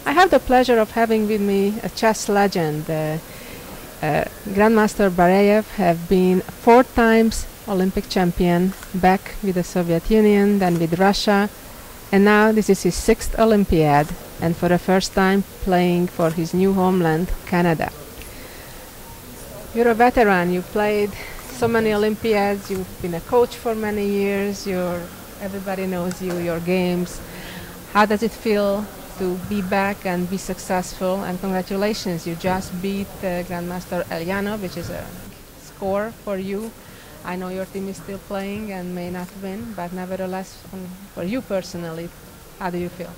I have the pleasure of having with me a chess legend. Grandmaster Bareev have been 4 times Olympic champion, back with the Soviet Union, then with Russia, and now this is his 6th Olympiad, and for the first time playing for his new homeland, Canada. You're a veteran. You played so many Olympiads. You've been a coach for many years. Everybody knows you, your games. How does it feel to be back and be successful? And congratulations, you just beat Grandmaster Elyanov, which is a score for you. I know your team is still playing and may not win, but nevertheless, for you personally, how do you feel?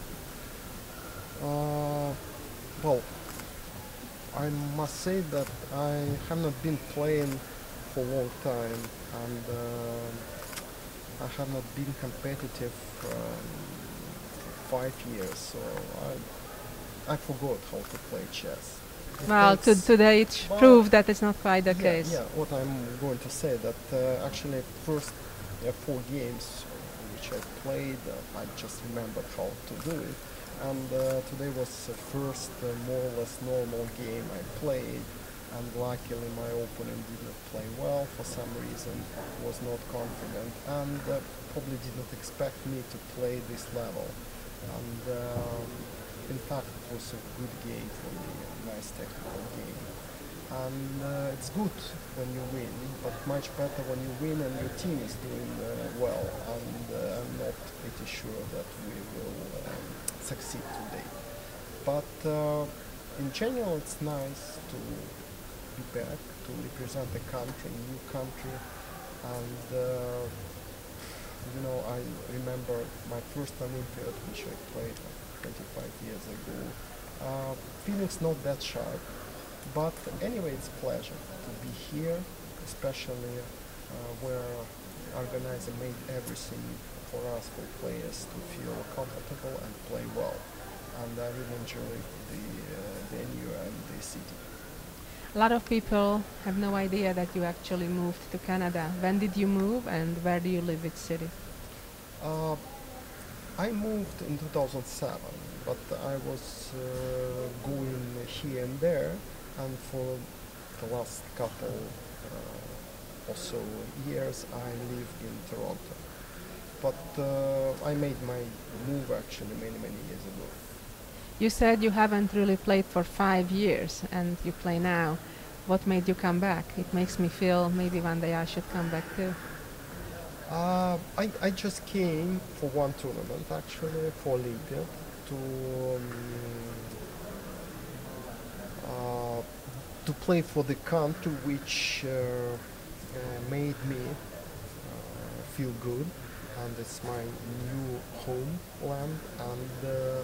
Well, I must say that I have not been playing for a long time, and I have not been competitive for 5 years, so I forgot how to play chess. Well, today it proved that it's not quite the case. Yeah, what I'm going to say that actually first 4 games which I played, I just remembered how to do it, and today was the first more or less normal game I played, and luckily my opponent did not play well for some reason, was not confident, and probably did not expect me to play this level. And in fact it was a good game for me, a nice technical game. And it's good when you win, but much better when you win and your team is doing well, and I'm not pretty sure that we will succeed today. But in general it's nice to be back, to represent a country, a new country, and you know, I remember my first Olympiad, which I played like 25 years ago. Feelings not that sharp, but anyway, it's a pleasure to be here, especially where organizer made everything for us, for players, to feel comfortable and play well. And I really enjoy the venue and the city. A lot of people have no idea that you actually moved to Canada. When did you move, and where do you live, which city? I moved in 2007, but I was going here and there, and for the last couple or so years I lived in Toronto. But I made my move actually many years ago. You said you haven't really played for 5 years, and you play now. What made you come back? It makes me feel maybe one day I should come back too. I just came for one tournament, actually, for Olympiad, to play for the country which made me feel good, and it's my new homeland. And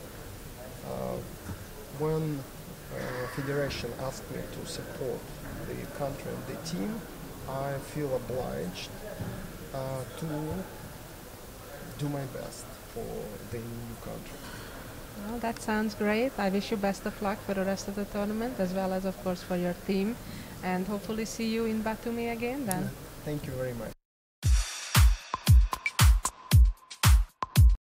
when Federation asked me to support the country and the team, I feel obliged to do my best for the new country. Well, that sounds great. I wish you best of luck for the rest of the tournament, as well as, of course, for your team, and hopefully see you in Batumi again then. Thank you very much.